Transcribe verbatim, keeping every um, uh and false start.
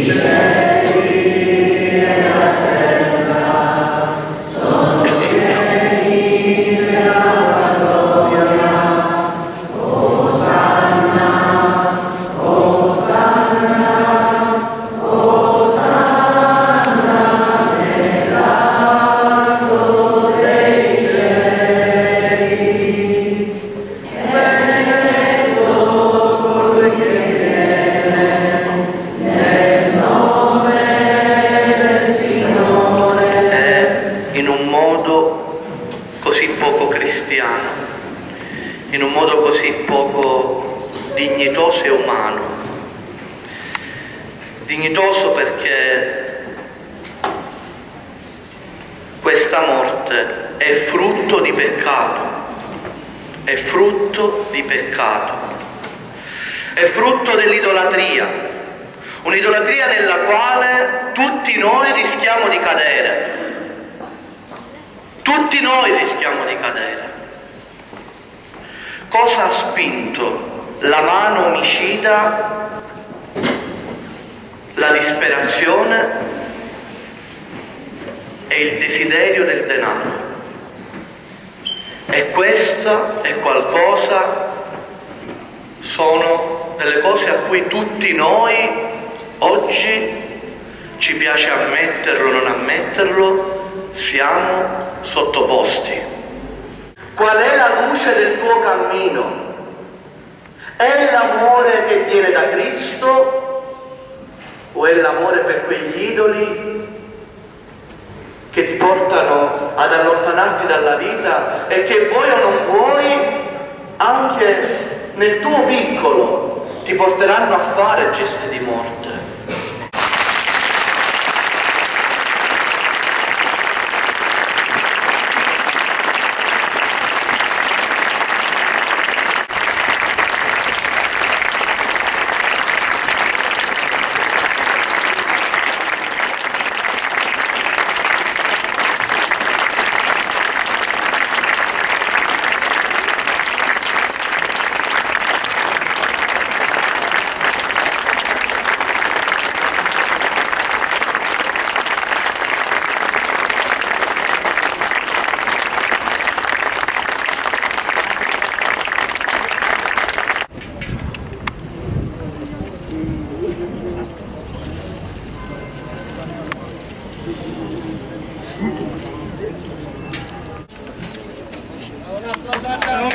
in un modo così poco dignitoso e umano. Dignitoso perché questa morte è frutto di peccato, è frutto di peccato, è frutto dell'idolatria, un'idolatria nella quale tutti noi rischiamo di cadere, tutti noi rischiamo di cadere. Cosa ha spinto la mano omicida? La disperazione e il desiderio del denaro. E questa è qualcosa, sono delle cose a cui tutti noi oggi, ci piace ammetterlo o non ammetterlo, siamo sottoposti. Qual è la luce del tuo cammino? È l'amore che viene da Cristo o è l'amore per quegli idoli che ti portano ad allontanarti dalla vita e che vuoi o non vuoi, anche nel tuo piccolo, ti porteranno a fare gesti di morte? Un applauso.